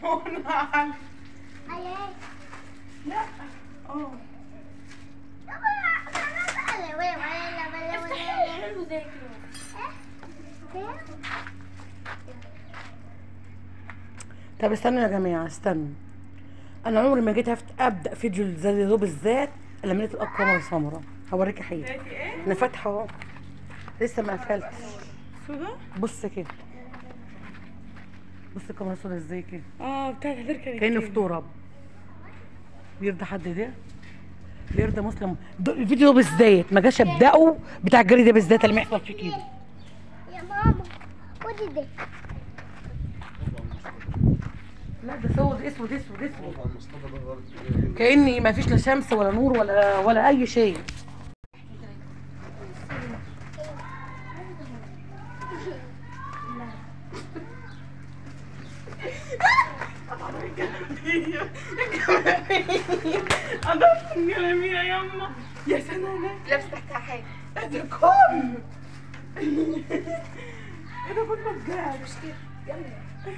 وانا علي. لا حلو زي كده. طب استنوا يا جماعه، استنوا. انا عمري ما جيت ابدا فيديو زي ده بالذات الا لما لقيت الكاميرا سمراء. هوريكي حاجه. انا فاتحه اهو، لسه ما قفلتش. سودا؟ بص كده، بص الكاميرا سودا ازاي كده. بتاعت هتركب كانه في تراب. بيرضى حد ده؟ بيرضى مسلم؟ الفيديو ده بالذات ما جاش ابداه بتاع الجري ده بالذات اللي يحصل فيه كده. يا ماما خدي ده. لا ده سود اسود اسود اسود، كاني ما فيش لا شمس ولا نور ولا اي شيء. أضرب الجلابية يا يما. يا سلام، لابس تحتها حاجة. ده كله. ايه ده كله بجد؟ مش كده. يلا.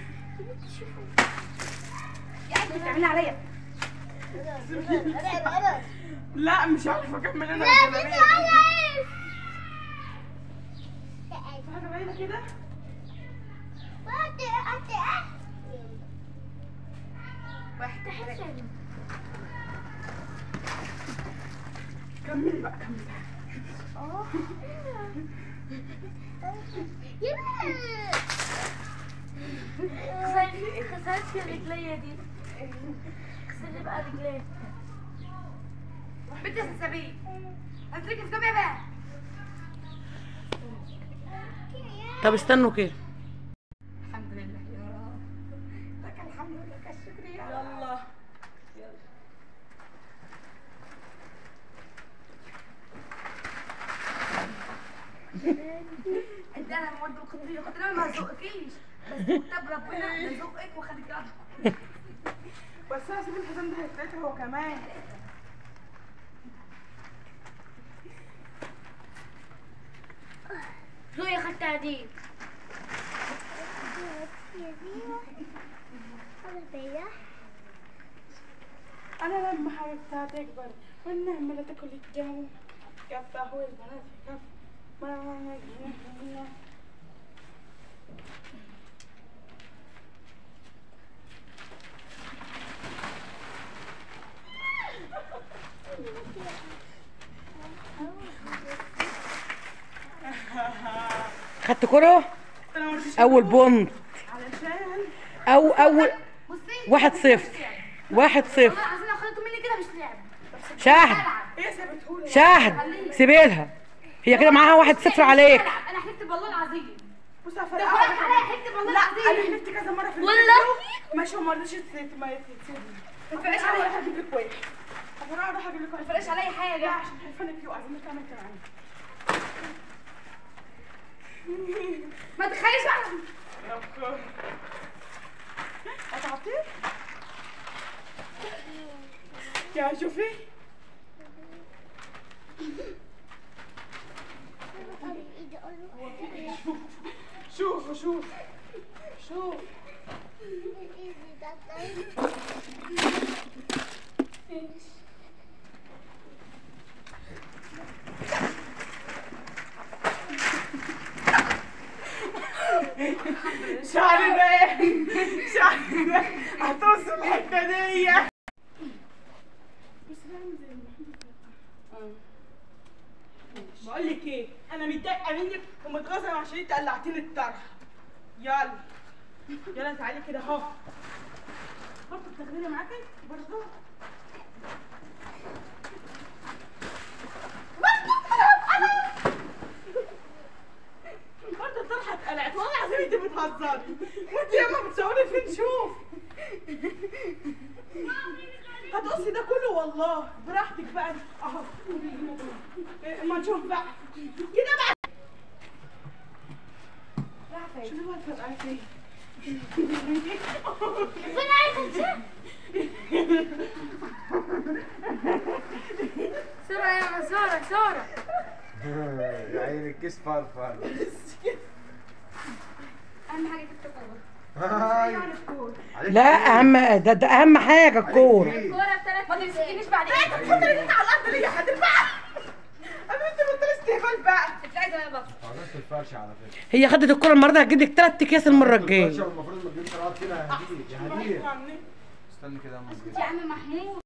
يا انت بتعملي عليا. لا مش عارفة أكمل أنا الجلابية. في حاجة باينة كده؟ كملي بقى كملي. خسرت رجليا دي. خسرت بقى رجليا. بنت السبيل هتركب في جنبي بقى. طب استنوا كده. الحمد لله يا رب. لك الحمد ولك الشكر يا رب. يلا. انت انا مواد القطريه كنت انا ما ازقكيش، بس كتاب ربنا يزقك وخليك قاعده. بس أنا هسيب الحزام ده هيتقطع هو كمان. زويا خدتها دي. أنا لما حبيبتها تكبر والنعمة تاكل الجو يفتحوا البنات يكف ما خدت كرة اول بونت علشان اول 1-0 1-0. والله عايزين اخدته مني كده مش لعب. شاهد هي سابتهولي. شاهد سيبيلها، هي كده معاها 1-0 عليك. انا حلفت بالله العظيم. بص ده هفرقع فرق عليا حلفت بالله لا العظيم. انا حلفت كذا مره في والله ماشي وما رضيتش تسيبني. ما تفرقش عليا. اروح اجيب لك واحد. اروح اجيب لك واحد. ما تفرقش عليا حاجه. لا عشان حلفانك فيه وعايزين نكمل كمان. ما تخليش بقى. قطعتي؟ يا شوفي شوف شعري باين هتوصل الحته دي. بقول لك ايه، انا متضايقه منك ومتغاظه عشان انت قلعتيني الطرح. يلا تعالي كده اهو. برضه بتاخديني معاكي برضه. برضه الطرحه اتقلعت والله العظيم انت بتهزري. وانت ياما بتصوري فين شوف. هتقصي ده كله والله براحتك بقى اهو. اما نشوف بقى كده بقى. شوفي بقى الفرقعات ايه. فين عايزه سارة يا سارة يا عيني الكيس فرفر. اهم حاجه تكتب والله. يعني الكور. لا اهم ده اهم حاجه الكوره. الكوره بثلاث ما تمسكينيش بعدين. انت بتحط ايدك على الارض ليه يا حد بقى؟ انا انت بطل استهبال بقى. تلاقي زي ما بطل. عرفت الفرشه على فكره. هي خدت الكوره المره هتجيب لك 3 اكياس المره الجايه. الفرشه المفروض ما تجيبش طلعت كده يا هديه يا هديه. استني كده يا عم. اسكت يا عم محمود.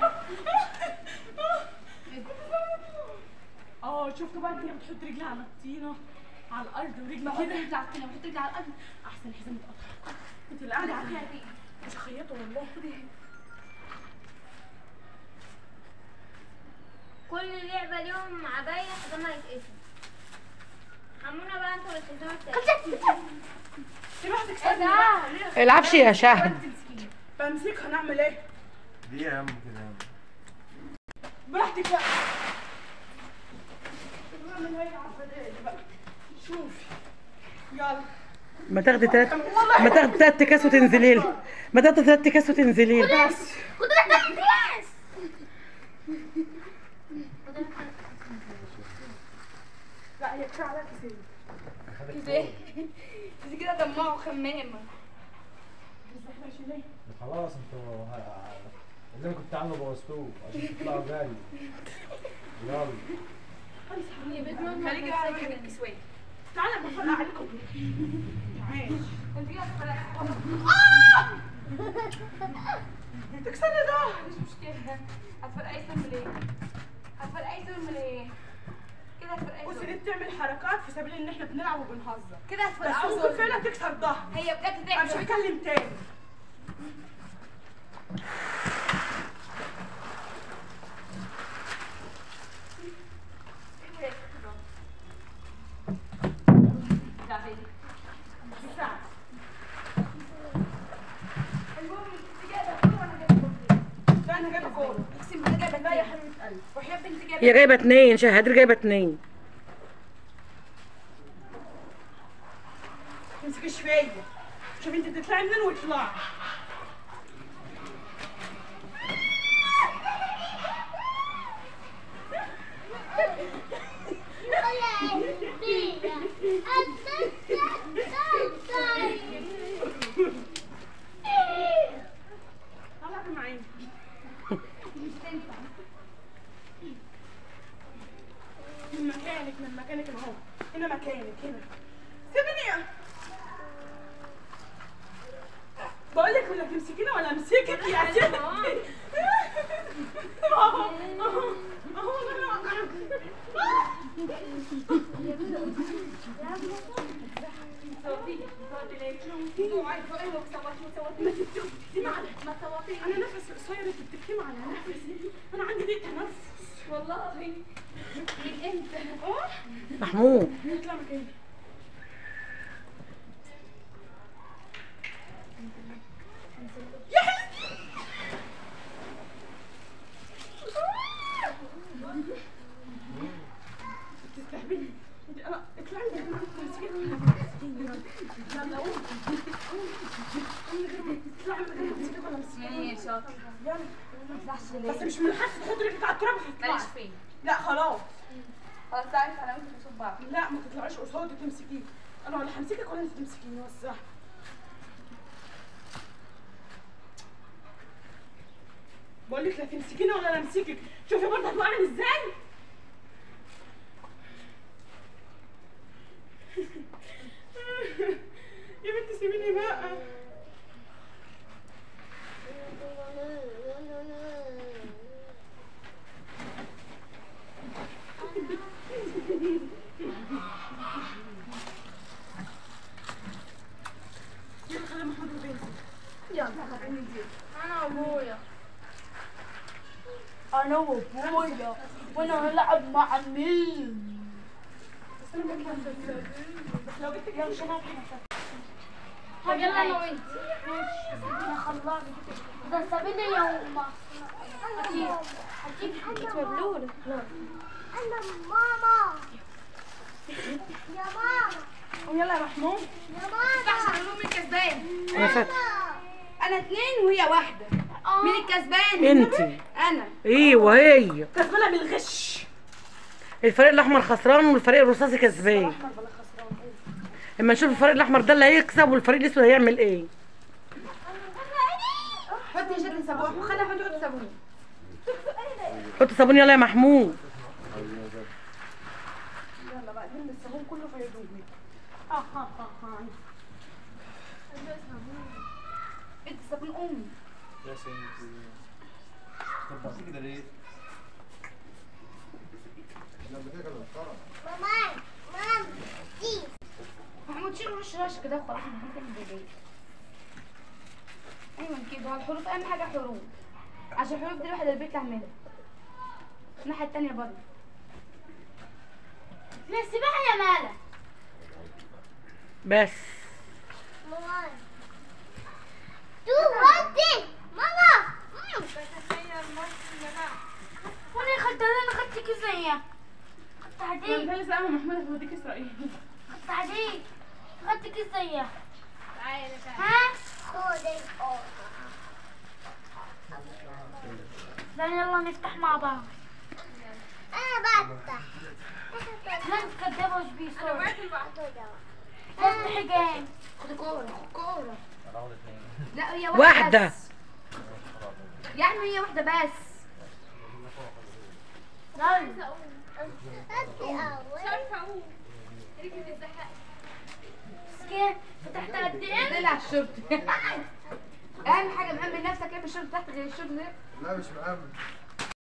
شفتوا بقى انت بتحط رجلي على الطينه على الارض ورجلي بحط كده. رجلي على الطينه بحط رجلي على الارض. احسن حزام اتقطع. انت اللي قاعده عليها دي مش هخيطه والله. كل لعبة ليهم عباية حزامها يتقفل. حمونا بقى انتوا الحزام التاني. سمعتك ايه سنة ده؟ العبش يا شهد. بمسكها نعمل ايه؟ دي يا عم كده يا عم. براحتك بقى. نعمل هاي عفدالي بقى. شوفي يلا. ما تاخدي 3 اكياس وتنزلي لي. ما تاخدي 3 اكياس وتنزلي لي. بس خد لك اكياس. لا هي كفايه عليها كيسين. كده دي كده دمعوا خمامه. بس احنا عشان ايه؟ خلاص انتوا اللي انا كنت عامله بوظتوه عشان تطلعوا جري. يلا. خليكي بقى على الكسوات. تعالى بفرقع عليكم. تعالى. انت كده هتفرقعي. تكسري ده. مش مشكله. هتفرقعي سم ليه؟ هتفرقعي سم ليه؟ كده هتفرقعي بصي سم. دي بتعمل حركات في سبيل ان احنا بنلعب وبنهزر. كده بس هتفرقعي ممكن سم. فعلا تكسر ظهري. هي بجد انا مش تعمل. هتكلم تاني. لا انا جايبه كوره. اقسم بالله جايبه لا يا اتنين. حبيبه قلبي. وحياة بنتي جايبه هي جايبه 2 شهد جايبه 2. تمسكيش فيا. شوفي انت بتطلعي منين واطلعي. طلعي معايا. من مكانك اهو. هنا مكانك هنا. سيبيني. بقول لك ولا تمسكيني ولا امسكك يا ستي. اهو اهو اهو انا نفسي قصير انت بتكتمي على نفسي. انا عندي ضيق تنفس والله من امتى؟ محمود اطلع مكاني. يا حبيبتي تستهبلي. انا اطلعي من غير ما تمسكيني. يلا قومي. اطلعي من غير ما تمسكيني ولا امسكيني. ماشي شاطر. يلا. ما تطلعش ليه؟ بس مش من حاسه تحطي رجلك على التراب ماليش هتطلعي. فين. لا خلاص. خلاص تعرف انا وانت بنشوف بعض. لا ما تطلعيش قصادي تمسكيني. انا ولا همسكك ولا انت تمسكيني. وسعي. بقول لك لا تمسكيني ولا انا امسكك. شوفي برضه هتوقعني ازاي. يا بنتي سيبيني بقى. يلا خلي محمود وبنتي. يلا خليني نزيد. انا وابويا. انا وابويا وانا هلعب مع مين؟ بس انا بطلع بس لو جبتك يلا شنو طب يلا انا وانت. يا خلاص. ده سابيني يوم. هتجيب مبلولة. انا ماما. يا ماما. يلا يا محمود. يا ما ماما. ينفعش اقول لهم الكسبان. انا فاكره انا اتنين وهي واحدة. مين الكسبان؟ انت. انا. ايوه هي. كسبانه بالغش. الفريق الاحمر خسران والفريق الرصاصي كسبان. احمر بلا خسران. اما نشوف الفريق الاحمر ده اللي هيكسب والفريق الاسود هيعمل ايه. حطي يا شكل صابون وخليها حط صابون. حط صابون يلا يا محمود. يلا بقى نلم الصابون كله في هدومي. انت صابون امي. يا سيدي طب بصي كده ليه؟ محمود شيل وش رش كده وخلاص. محمود كده ايوه كده. الحروف اهم حاجه حروف، عشان الحروف دي الواحد البيت تعملها. الناحيه التانيه برضه. لا سيبها يا مالا. بس ماما وانا يا خالتي انا خدت كيسية. خدت ده لسه عم محمود هوديك اسرائيل. خدت كيسية. ها خدي. يلا نفتح مع بعض. انا بفتح. لا انت كدابه وش بيصور. افتحي جاي. خدي كوره. انا اخد اتنين. لا هي واحدة. بس. يعني هي واحده بس. فتحت قد ايه؟ دلع الشورت. اهم حاجه مأمن نفسك. ايه الشورت تحت غير الشورت ده؟ لا مش مأمن.